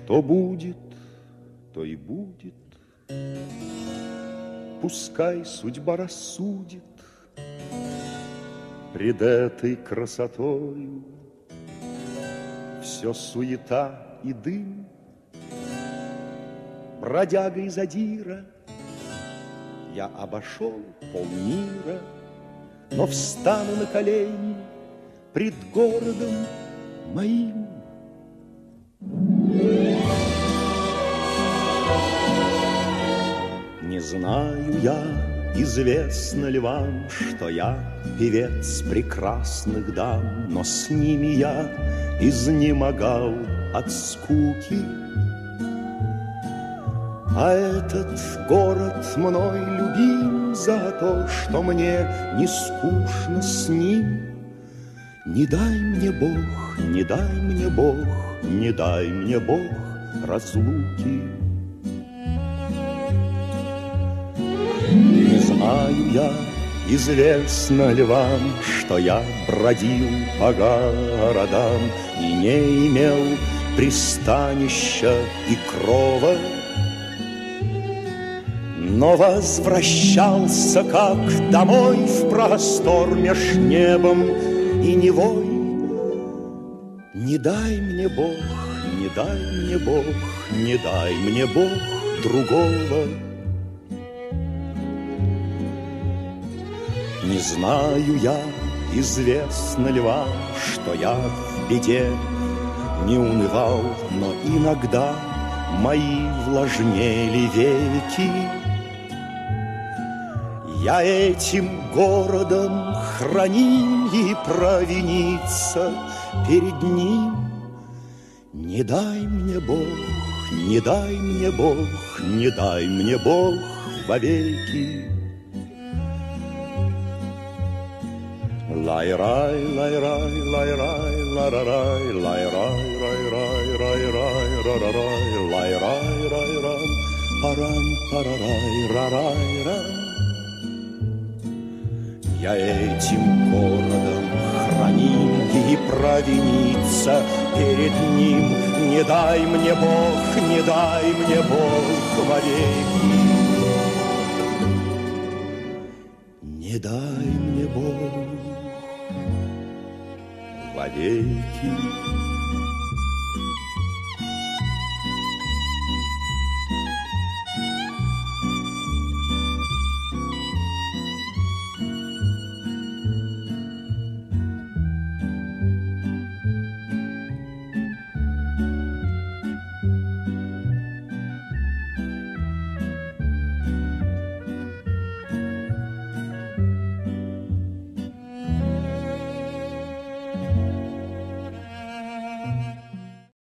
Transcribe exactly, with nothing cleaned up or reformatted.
Что будет, то и будет. Пускай судьба рассудит пред этой красотою. Все суета и дым, бродяга и задира. Я обошел полмира, но встану на колени пред городом моим. Не знаю я, известно ли вам, что я певец прекрасных дам, но с ними я изнемогал от скуки. А этот город мной любим за то, что мне не скучно с ним. Не дай мне Бог, не дай мне Бог, не дай мне Бог разлуки. Не знаю я, известно ли вам, что я бродил по городам и не имел пристанища и крова, но возвращался как домой в простор меж небом и Невой. Не дай мне Бог, не дай мне Бог, не дай мне Бог другого. Не знаю я, известно ли вам, что я в беде не унывал, но иногда мои влажнели веки. Я этим городом храним и провиниться перед ним. Не дай мне Бог, не дай мне Бог, не дай мне Бог вовеки. Лай-рай, лай-рай, лай-рай, ла-ра-рай, лай-рай, рай-рай, рай-рай, ра-ра-рай, лай-рай, рай-рам, парам, парарай, рарай-рам. Я этим городом храним и провиниться перед ним. Не дай мне Бог, не дай мне Бог вовеки. Не дай мне Бог вовеки.